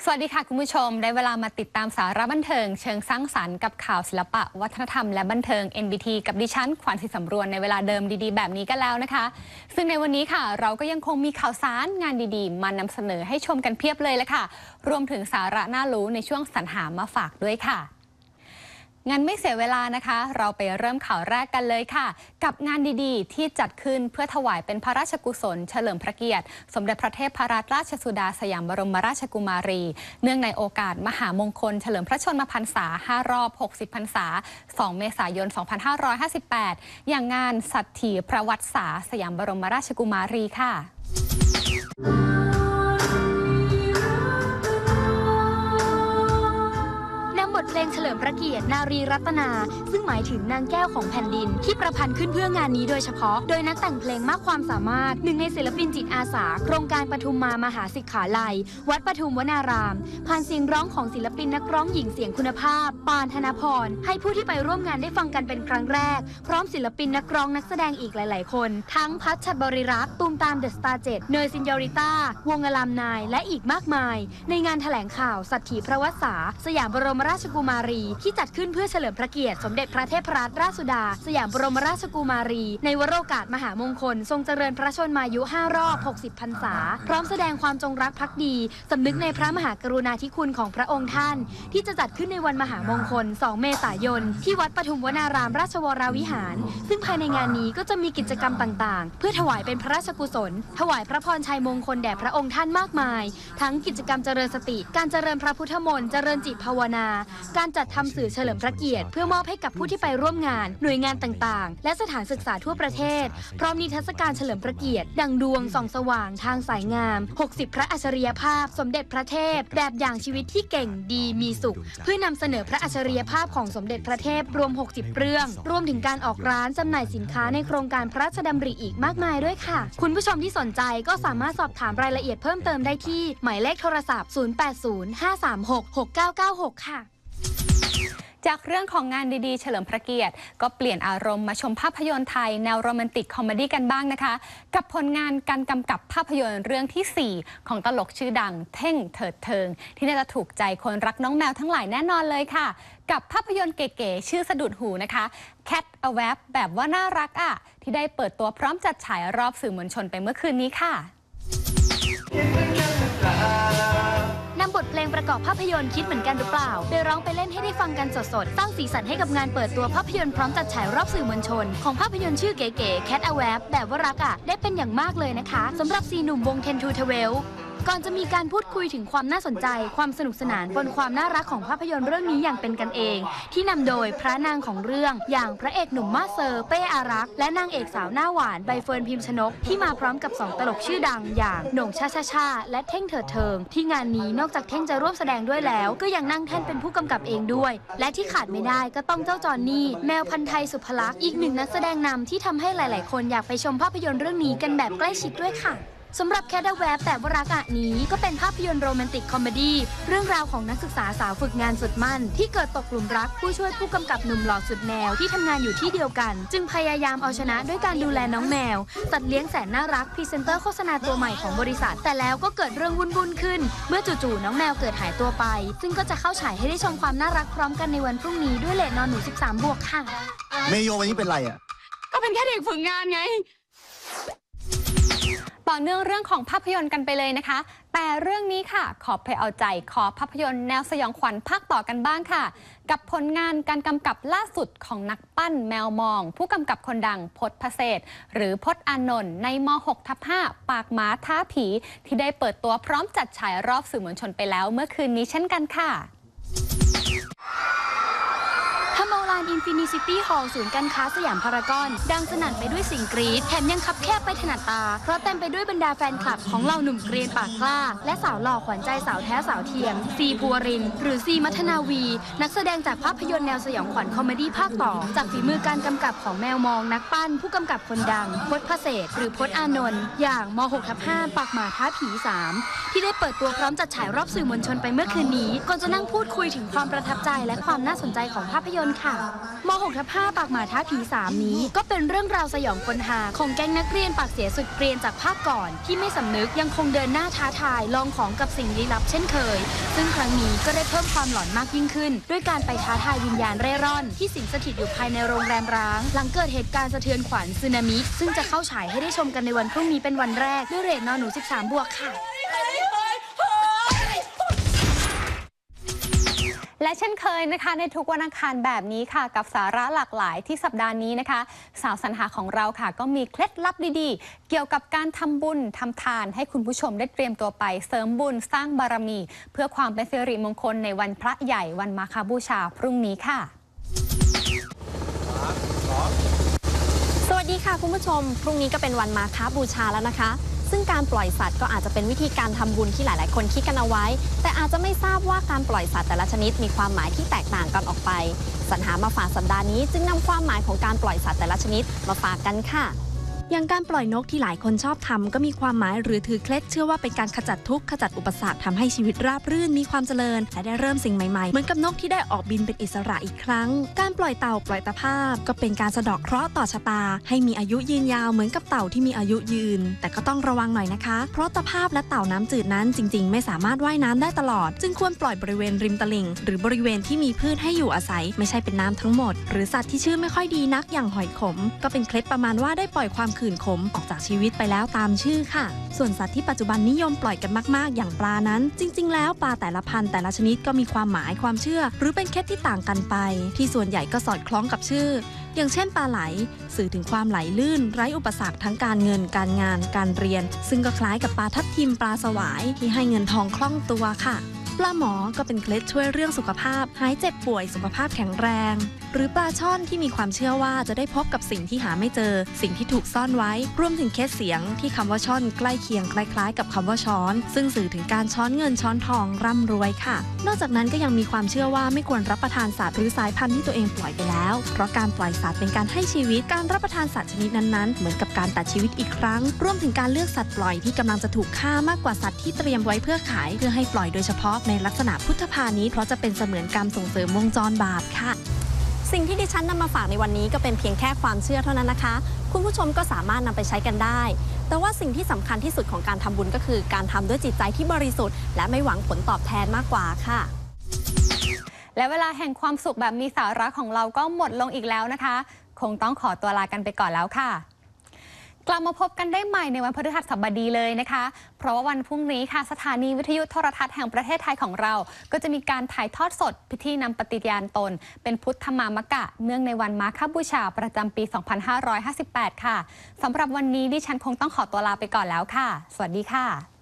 วัสดีค่ะคุณผู้ชมได้เวลามาติดตามสาระบันเทิงเชิงสร้างสรรค์กับข่าวศิลปะวัฒนธรรมและบันเทิง NBT กับดิฉันขวัญศรีสำรวนในเวลาเดิมดีๆแบบนี้กันแล้วนะคะซึ่งในวันนี้ค่ะเราก็ยังคงมีข่าวสารงานดีๆมานำเสนอให้ชมกันเพียบเลยละค่ะรวมถึงสาระน่ารู้ในช่วงสรรหามาฝากด้วยค่ะงั้นไม่เสียเวลานะคะเราไปเริ่มข่าวแรกกันเลยค่ะกับงานดีๆที่จัดขึ้นเพื่อถวายเป็นพระราชกุศลเฉลิมพระเกียรติสมเด็จพระเทพรัตนราชสุดาสยามบรมราชกุมารีเนื่องในโอกาสมหามงคลเฉลิมพระชนมพรรษา5 รอบ 60 พรรษา 2 เมษายน 2558 อย่างงานสัตถีพระวัตรษาสยามบรมราชกุมารีค่ะบทเพลงเฉลิมพระเกียรตินารีรัตนาซึ่งหมายถึงนางแก้วของแผ่นดินที่ประพันธ์ขึ้นเพื่องานนี้โดยเฉพาะโดยนักแต่งเพลงมากความสามารถหนึ่งในศิลปินจิตอาสาโครงการปทุมมามหาสิกขาลัยวัดปทุมวนารามผ่านเสียงร้องของศิลปินนักร้องหญิงเสียงคุณภาพปานธนพรให้ผู้ที่ไปร่วมงานได้ฟังกันเป็นครั้งแรกพร้อมศิลปินนักร้องนักแสดงอีกหลายๆคนทั้งพัชบริรักษ์ตูมตามเดอะสตาร์7เนยซินยอริต้าวงอลามนายและอีกมากมายในงานแถลงข่าวสัตถีพระวัตรษาสยามบรมราชกุมารีที่จัดขึ้นเพื่อเฉลิมพระเกียรติสมเด็จพระเทพรัตนราชสุดาสยามบรมราชกุมารีในวโรกาสมหามงคลทรงเจริญพระชนมายุ5 รอบ 60 พรรษาพร้อมแสดงความจงรักภักดีสำนึกในพระมหากรุณาธิคุณของพระองค์ท่านที่จะจัดขึ้นในวันมหามงคล 2 เมษายนที่วัดปทุมวนารามราชวรวิหารซึ่งภายในงานนี้ก็จะมีกิจกรรมต่างๆเพื่อถวายเป็นพระราชกุศลถวายพระพรชัยมงคลแด่พระองค์ท่านมากมายทั้งกิจกรรมเจริญสติการเจริญพระพุทธมนต์เจริญจิตภาวนาการจัดทำสื่อเฉลิมพระเกียรติเพื่อมอบให้กับผู้ที่ไปร่วมงานหน่วยงานต่างๆและสถานศึกษาทั่วประเทศพร้อมนิทรรศการเฉลิมพระเกียรติดังดวงส่องสว่างทางสายงาม60พระอัจฉริยภาพสมเด็จพระเทพแบบอย่างชีวิตที่เก่งดีมีสุขเพื่อนำเสนอพระอัจฉริยภาพของสมเด็จพระเทพรวม60เรื่องรวมถึงการออกร้านจำหน่ายสินค้าในโครงการพระราชดำริอีกมากมายด้วยค่ะคุณผู้ชมที่สนใจก็สามารถสอบถามรายละเอียดเพิ่มเติมได้ที่หมายเลขโทรศัพท์0805366996ค่ะจากเรื่องของงานดีๆเฉลิมพระเกียรติก็เปลี่ยนอารมณ์มาชมภาพยนตร์ไทยแนวโรแมนติกคอมเมดี้กันบ้างนะคะกับผลงานการกำกับภาพยนตร์เรื่องที่ 4ของตลกชื่อดังเท่งเถิดเทิงที่น่าจะถูกใจคนรักน้องแมวทั้งหลายแน่นอนเลยค่ะกับภาพยนตร์เก๋ๆชื่อสะดุดหูนะคะ Cat a Web แบบว่าน่ารักอ่ะที่ได้เปิดตัวพร้อมจัดฉายรอบสื่อมวลชนไปเมื่อคืนนี้ค่ะนำบทเพลงประกอบภาพยนตร์คิดเหมือนกันหรือเปล่าโดยร้องไปเล่นให้ได้ฟังกันสดๆสร้างสีสันให้กับงานเปิดตัวภาพยนตร์พร้อมจัดฉายรอบสื่อมวลชนของภาพยนตร์ชื่อเก๋ๆ Cat a Web แบบว่ารักอ่ะได้เป็นอย่างมากเลยนะคะสำหรับ4 หนุ่มวง10 to 12ก่อนจะมีการพูดคุยถึงความน่าสนใจความสนุกสนานบนความน่ารักของภาพยนตร์เรื่องนี้อย่างเป็นกันเองที่นำโดยพระนางของเรื่องอย่างพระเอกหนุ่มมาเซอร์เป้อารักษ์และนางเอกสาวหน้าหวานใบเฟิร์นพิมพ์ชนกที่มาพร้อมกับ2 ตลกชื่อดังอย่างโหน่งชาและเท่งเถิดเทิงที่งานนี้นอกจากเท่งจะร่วมแสดงด้วยแล้วก็ยังนั่งแท่นเป็นผู้กำกับเองด้วยและที่ขาดไม่ได้ก็ต้องเจ้าจอนนี่แมวพันธุ์ไทยสุภลักษณ์อีกหนึ่งนักแสดงนำที่ทำให้หลายๆคนอยากไปชมภาพยนตร์เรื่องนี้กันแบบใกล้ชิดด้วยค่ะสำหรับแคทแวบแต่ว่ารักอ่ะนี้ก็เป็นภาพยนตร์โรแมนติกคอมเมดี้เรื่องราวของนักศึกษาสาวฝึกงานสุดมั่นที่เกิดตกหลุมรักผู้ช่วยผู้กำกับหนุ่มหล่อสุดแนวที่ทำงานอยู่ที่เดียวกันจึงพยายามเอาชนะด้วยการดูแลน้องแมวสัตว์เลี้ยงแสนน่ารักพรีเซนเตอร์โฆษณาตัวใหม่ของบริษัทแต่แล้วก็เกิดเรื่องวุ่นๆขึ้นเมื่อจู่ๆน้องแมวเกิดหายตัวไปซึ่งก็จะเข้าฉายให้ได้ชมความน่ารักพร้อมกันในวันพรุ่งนี้ด้วยเรทนอนหนู13 บวกค่ะเมโยวันนี้เป็นไรอ่ะก็เป็นแค่เด็กฝึกงานไงต่อเนื่องเรื่องของภาพยนตร์กันไปเลยนะคะแต่เรื่องนี้ค่ะขอไปเอาใจขอภาพยนตร์แนวสยองขวัญภาคต่อกันบ้างค่ะกับผลงานการกำกับล่าสุดของนักปั้นแมวมองผู้กำกับคนดังพจน์พเศษหรือพจน์อานนท์ในม6/5ปากหมาท้าผีที่ได้เปิดตัวพร้อมจัดฉายรอบสื่อมวลชนไปแล้วเมื่อคืนนี้เช่นกันค่ะทมลานอินฟินิซิตี้ฮอลล์ศูนย์การค้าสยามพารากอนดังสนั่นไปด้วยเสียงกรี๊ดแถมยังคับแคบไปถนัดตาเพราะเต็มไปด้วยบรรดาแฟนคลับของเหล่าหนุ่มเกรียนปากกล้าและสาวหล่อขวัญใจสาวแท้สาวเทียมซีภูวรินทร์หรือซีมัทนาวีนักแสดงจากภาพยนตร์แนวสยองขวัญคอมเมดี้ภาคต่อจากฝีมือการกำกับของแมวมองนักปั้นผู้กำกับคนดังพจน์พเศษหรือพจน์อานนท์อย่างม6/5ปากหมาท้าผี3ที่ได้เปิดตัวพร้อมจัดฉายรอบสื่อมวลชนไปเมื่อคืนนี้ก่อนจะนั่งพูดคุยถึงความประทับใจและความน่าสนใจของภาพยนตร์ค่ะม.6/5 ปากหมาท้าผี3นี้ก็เป็นเรื่องราวสยองคนหาของแก๊งนักเรียนปากเสียสุดเกรียนจากภาคก่อนที่ไม่สำนึกยังคงเดินหน้าท้าทายลองของกับสิ่งลี้ลับเช่นเคยซึ่งครั้งนี้ก็ได้เพิ่มความหลอนมากยิ่งขึ้นด้วยการไปท้าทายวิญญาณเร่ร่อนที่สิงสถิตอยู่ภายในโรงแรมร้างหลังเกิดเหตุการณ์สะเทือนขวัญสึนามิซึ่งจะเข้าฉายให้ได้ชมกันในวันพรุ่งนี้เป็นวันแรกด้วยเรทน.หนู 13 บวกค่ะและเช่นเคยนะคะในทุกวันอังคารแบบนี้ค่ะกับสาระหลากหลายที่สัปดาห์นี้นะคะสาวสรรหาของเราค่ะก็มีเคล็ดลับดีๆเกี่ยวกับการทำบุญทำทานให้คุณผู้ชมได้เตรียมตัวไปเสริมบุญสร้างบารมี เพื่อความเป็นสิริมงคลในวันพระใหญ่วันมาฆบูชาพรุ่งนี้ค่ะสวัสดีค่ะคุณผู้ชมพรุ่งนี้ก็เป็นวันมาฆบูชาแล้วนะคะซึ่งการปล่อยสัตว์ก็อาจจะเป็นวิธีการทำบุญที่หลายๆคนคิดกันเอาไว้แต่อาจจะไม่ทราบว่าการปล่อยสัตว์แต่ละชนิดมีความหมายที่แตกต่างกันออกไปสรรหามาฝากสัปดาห์นี้จึงนำความหมายของการปล่อยสัตว์แต่ละชนิดมาฝากกันค่ะอย่างการปล่อยนกที่หลายคนชอบทำก็มีความหมายหรือถือเคล็ดเชื่อว่าเป็นการขจัดทุกข์ขจัดอุปสรรคทำให้ชีวิตราบรื่นมีความเจริญและได้เริ่มสิ่งใหม่ๆเหมือนกับนกที่ได้ออกบินเป็นอิสระอีกครั้งการปล่อยเต่าปล่อยตะภาพก็เป็นการสะเดาะเคราะห์ต่อชะตาให้มีอายุยืนยาวเหมือนกับเต่าที่มีอายุยืนแต่ก็ต้องระวังหน่อยนะคะเพราะตะภาพและเต่าน้ำจืดนั้นจริงๆไม่สามารถว่ายน้ำได้ตลอดจึงควรปล่อยบริเวณริมตลิ่งหรือบริเวณที่มีพืชให้อยู่อาศัยไม่ใช่เป็นน้ำทั้งหมดหรือสัตว์ที่ชื่อไม่ค่อยดีนักอย่างหอยขมก็เป็นเคล็ดประมาณว่าได้ปล่อยความขื่นขมออกจากชีวิตไปแล้วตามชื่อค่ะส่วนสัตว์ที่ปัจจุบันนิยมปล่อยกันมากๆอย่างปลานั้นจริงๆแล้วปลาแต่ละพันธุ์แต่ละชนิดก็มีความหมายความเชื่อหรือเป็นเคล็ดที่ต่างกันไปที่ส่วนใหญ่ก็สอดคล้องกับชื่ออย่างเช่นปลาไหลสื่อถึงความไหลลื่นไร้อุปสรรคทั้งการเงินการงานการเรียนซึ่งก็คล้ายกับปลาทับทิมปลาสวายที่ให้เงินทองคล่องตัวค่ะปลาหมอก็เป็นเคล็ดช่วยเรื่องสุขภาพหายเจ็บป่วยสุขภาพแข็งแรงหรือปลาช่อนที่มีความเชื่อว่าจะได้พบกับสิ่งที่หาไม่เจอสิ่งที่ถูกซ่อนไว้รวมถึงเคสเสียงที่คำว่าช่อนใกล้เคียงคล้ายๆกับคำว่าช้อนซึ่งสื่อถึงการช้อนเงินช้อนทองร่ำรวยค่ะนอกจากนั้นก็ยังมีความเชื่อว่าไม่ควรรับประทานสัตว์หรือสายพันธุ์ที่ตัวเองปล่อยไปแล้วเพราะการปล่อยสัตว์เป็นการให้ชีวิตการรับประทานสัตว์ชนิดนั้นๆเหมือนกับการตัดชีวิตอีกครั้งรวมถึงการเลือกสัตว์ปล่อยที่กำลังจะถูกฆ่ามากกว่าสัตว์ที่เตรียมไว้เพื่อขายเพื่อให้ปล่อยโดยเฉพาะในลักษณะพุทธพาณิชย์เพราะจะเป็นเสมือนการส่งเสริมวงจรบาปค่ะสิ่งที่ดิฉันนำมาฝากในวันนี้ก็เป็นเพียงแค่ความเชื่อเท่านั้นนะคะคุณผู้ชมก็สามารถนำไปใช้กันได้แต่ว่าสิ่งที่สำคัญที่สุดของการทำบุญก็คือการทำด้วยจิตใจที่บริสุทธิ์และไม่หวังผลตอบแทนมากกว่าค่ะและเวลาแห่งความสุขแบบมีสาระของเราก็หมดลงอีกแล้วนะคะคงต้องขอตัวลากันไปก่อนแล้วค่ะกลับมาพบกันได้ใหม่ในวันพฤหัสบดีเลยนะคะเพราะว่าวันพรุ่งนี้ค่ะสถานีวิทยุโทรทัศน์แห่งประเทศไทยของเราก็จะมีการถ่ายทอดสดพิธีนำปฏิญาณตนเป็นพุทธมามกะเนื่องในวันมาฆบูชาประจำปี 2558 ค่ะสำหรับวันนี้ดิฉันคงต้องขอตัวลาไปก่อนแล้วค่ะสวัสดีค่ะ